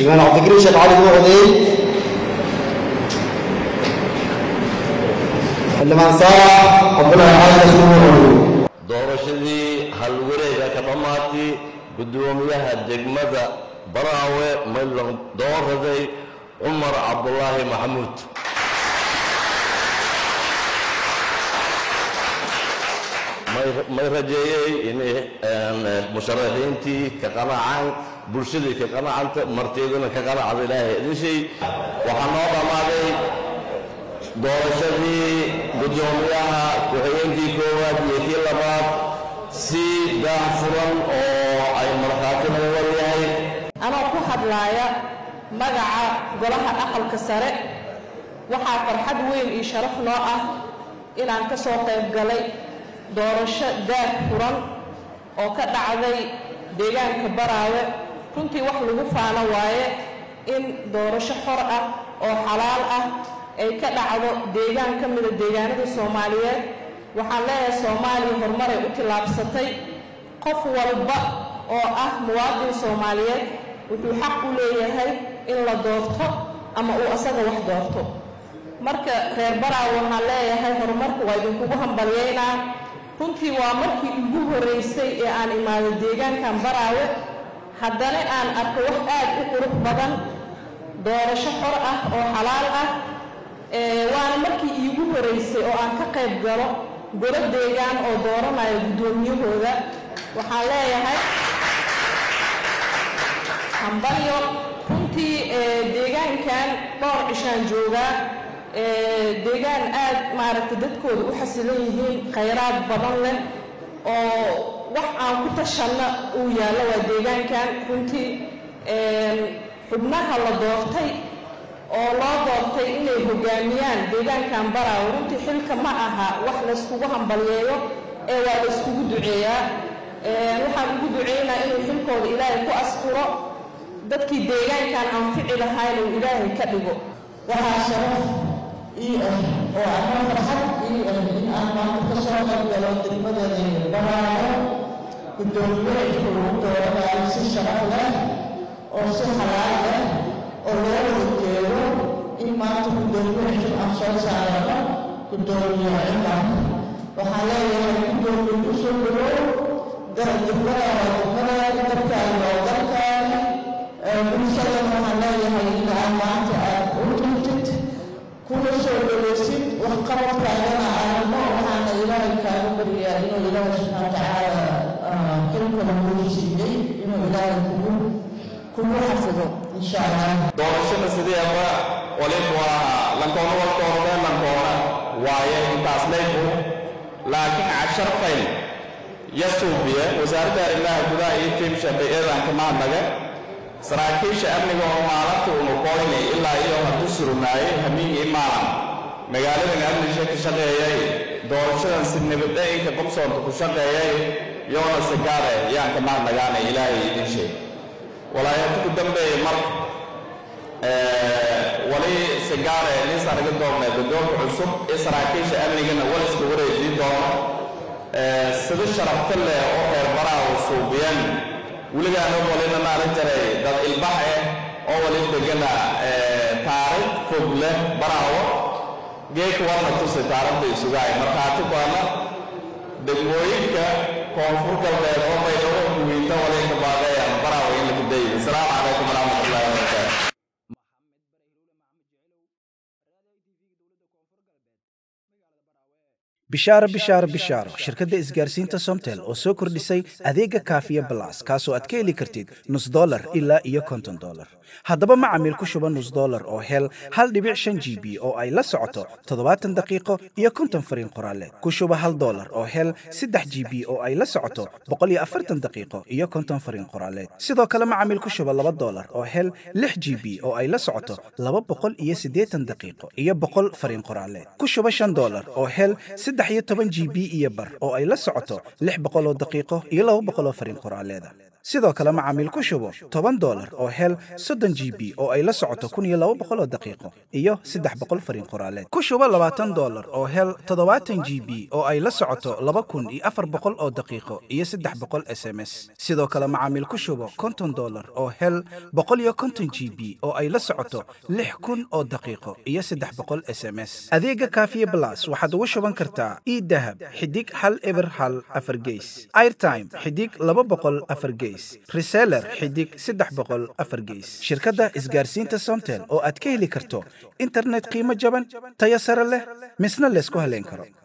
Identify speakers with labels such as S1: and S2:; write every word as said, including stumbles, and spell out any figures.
S1: حيوان عبد الكريم شيخ علي بن عدي اللي صالح عبد الله عايز اسمه
S2: doorashadii hal wareega ka dhamaatay gudoomiyaha degmada Baraawe Maylan dooraday Umar Abdullahi Mahmoud ما رجعي إني مشاركينتي كقناعان برشلي كقناعان مرتين كقناع الله هذا شيء وحنوضع معي دورشتي بجوميها وهينتي كوات يكيل لبعض سي دافران أو أي مرخاتنا والله
S3: أنا أقول لايا مجا قلها أقل كسرة وحافر حد وين يشرف نوعه إلى أن تسوق يبقلي doorasho daah furan oo ka dhacday deegaanka Baraawe runtii wax lagu faano waaye in doorasho xor ah oo xalaal ah ay ka dhacdo deegaan ka mid ah deegaanada Soomaaliyeed waxaan leeyahay Soomaaliya horumar ay u tilaabsatay qof walba oo ah muwaadin Soomaaliyeed wuxuu xaq u leeyahay in la doorto ama uu asaga wax doorto marka reer Baraawe waxaan leeyahay horumarku waa idinku hambalyeynaa runtii waa markii ugu horeysay ee aan imaaday deegaankan Baraawe haddana aan arko wax aad u qurux badan doorasho xor ah oo xalaal ah ee waana markii ugu horeysay oo aan ka qayb galo golo deegaan oo dooranayo gudoomiyahooda waxaan leeyahay hambalyo runtii deegaankan dhowr cishaan joogaa deegaan aad maaragtay dadkooda u xasilan yihiin khayraad badan leh oo wax aan ku tashana uu yaalo waa deegaankan runtii xubnaha la doortay oo loo doortay inay hogaamiyaan deegaankan Baraawe runtii xilka ma aha wax la iskugu hambalyeeyo ee waa la iskugu duceeyaa waxaan ugu duceynaa inuu xilkooda Ilaahay ku askuro dadkii deegaankan anfici lahayn uu Ilaahay ka dhigo waxaa sharaf إيه وأنا فرحت إيه إن أنا ما تصور قبل الدنيا دي بمعنى كنت أقول كنت أنا عايز الشرف له أو سحرة له أو لا يجيله إن ما كنت أقول إن أشار سعره كنت أقول إنه وحاليا كنت أقول أشوف له ده الدنيا الدنيا تبقى الوضع من سلام حاليا إن أنا كل شيء يسير وقررت علينا على الله وعلى إله كانوا بريا إنه إله سبحانه وتعالى كل كل شيء إنه إله كل كل حفظه إن شاء الله.
S2: دورشنا سيدي أبا ولين وا لنكون والكورة لنكون ويا إنتاسليه لكن عشر فيل يسوبيا وزارة الله كذا يتم شبيئة كمان نجا saraakiisha amniga oo maalinta uu qoynay ilaa iyo haduu surnaay habeen imaalan magaalada amniga ka shaqeeyay doorashadan si nabadgelyada qabsoonta ku shaqeeyay yoona sagaare yaan ka maadnagaan ilaahay idin sheeg walaayada ku dambeeyay mar ee wali sagaare in saraga doonay doonka cusub ee saraakiisha amniga wala isku wareejin doono ee sida sharafta leh oo reer Baraawe suubiyaan ولقى أنا ولينا نعرف ترى ده البحر أول إنتجنا تاريخ فوقله براوة جيك وانا توصل تعرف بيسوعي مرخاتي وانا دمويك كونفور كله هم يدورون ويتا ولين كبارة يعني براوة اللي كده السلام عليكم ورحمة الله وبركاته
S4: bishaaro bishaaro bishaaro shirkadda isgaarsiinta Somtel oo soo kordhisay adeega kaafiya plus kaasoo aad ka heli kartid nus dollar ilaa iyo konton dollar haddaba macaamiil ku shuba nus dollar oo hel hal dhibic shan G B oo ay la socoto toddobaatan daqiiqo iyo konton fariin qoraale ku shuba hal dollar oo hel saddex G B oo ay la socoto boqol iyo afartan daqiiqo iyo konton fariin qoraaleed sidoo kale macaamiil ku shuba laba dollar oo hel lix G B oo ay la socoto laba boqol iyo siddeetan daqiiqo iyo boqol fariin qoraaleed ku shuba shan dollar oo hel saddex iyo toban G B iyo bar oo ay la socoto lix boqol oo daqiiqo iyo laba boqol oo fariin qoraaleed sidoo kale macaamiil ku shubo toban dollar oo hel soddon g b oo ay la socoto kun iyo laba boqol oo daqiiqo iyo saddex boqol fariin qoraaleed ku shubo labaatan dollar oo hel toddobaatan g b oo ay la socoto laba kun iyo afar boqol oo daqiiqo iyo saddex boqol s m s sidoo kale macaamiil ku shubo konton dollar oo hel boqol iyo konton g b oo ay la socoto lix kun oo daqiiqo iyo saddex boqol s m s adeega kaafiye blas waxaad ugu shuban kartaa idahab xidig hal eber hal afar geys airtime xidig laba boqol afar geys reseller xidig saddex boqol afar geys shirkadda isgaarsiinta somtel oo aad ka heli karto internet qiimo jaban tayo sare leh misna laysku haleyn karo.